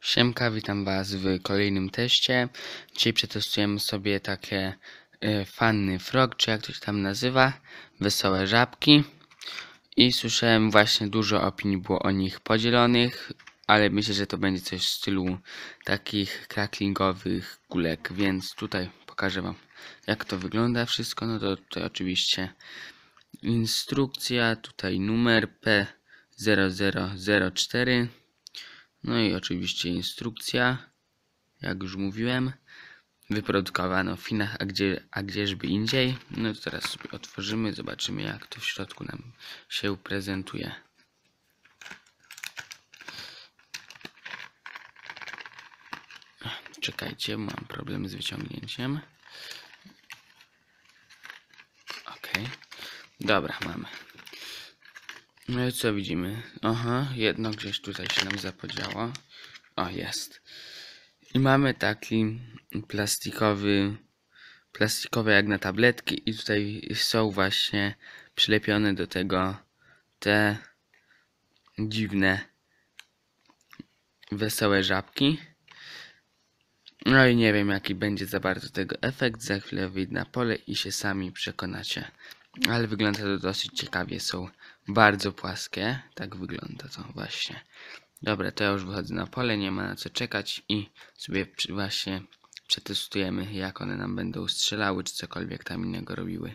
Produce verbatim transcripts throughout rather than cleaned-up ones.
Siemka, witam Was w kolejnym teście. Dzisiaj przetestujemy sobie takie y, Funny Frog, czy jak to się tam nazywa, wesołe żabki. I słyszałem właśnie dużo opinii było o nich podzielonych, ale myślę, że to będzie coś w stylu takich cracklingowych kulek, więc tutaj pokażę Wam, jak to wygląda wszystko. No to tutaj oczywiście instrukcja, tutaj numer P zero zero zero cztery. No i oczywiście instrukcja, jak już mówiłem, wyprodukowano w Chinach, a, gdzie, a gdzieżby indziej. No to teraz sobie otworzymy, zobaczymy jak to w środku nam się prezentuje. Czekajcie, mam problem z wyciągnięciem. Ok, dobra, mamy. No i co widzimy? Aha, jedno gdzieś tutaj się nam zapodziało. O, jest. I mamy taki plastikowy, plastikowe jak na tabletki i tutaj są właśnie przylepione do tego te dziwne, wesołe żabki. No i nie wiem jaki będzie za bardzo tego efekt, za chwilę wyjdę na pole i się sami przekonacie. Ale wygląda to dosyć ciekawie, są bardzo płaskie, tak wygląda to właśnie. Dobra, to ja już wychodzę na pole, nie ma na co czekać i sobie właśnie przetestujemy, jak one nam będą strzelały, czy cokolwiek tam innego robiły.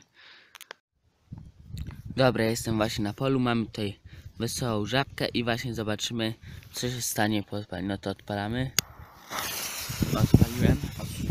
Dobra, jestem właśnie na polu, mamy tutaj wesołą żabkę i właśnie zobaczymy, co się stanie po odpaleniu. No to odpalamy. Odpaliłem.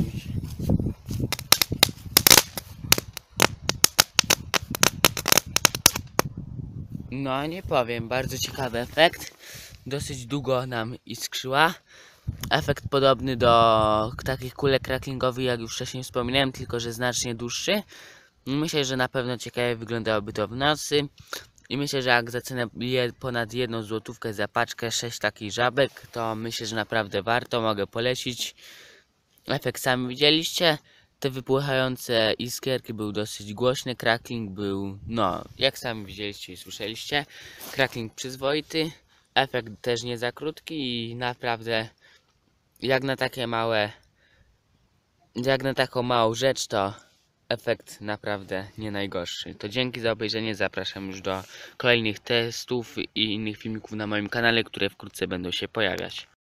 No nie powiem, bardzo ciekawy efekt. Dosyć długo nam iskrzyła. Efekt podobny do takich kulek cracklingowych, jak już wcześniej wspominałem, tylko że znacznie dłuższy. Myślę, że na pewno ciekawie wyglądałoby to w nocy. I myślę, że jak za cenę ponad jedną złotówkę za paczkę sześć takich żabek, to myślę, że naprawdę warto, mogę polecić. Efekt sami widzieliście. Te wypłychające iskierki był dosyć głośny, crackling był, no, jak sami widzieliście i słyszeliście. Crackling przyzwoity, efekt też nie za krótki i naprawdę jak na takie małe, jak na taką małą rzecz, to efekt naprawdę nie najgorszy. To dzięki za obejrzenie, zapraszam już do kolejnych testów i innych filmików na moim kanale, które wkrótce będą się pojawiać.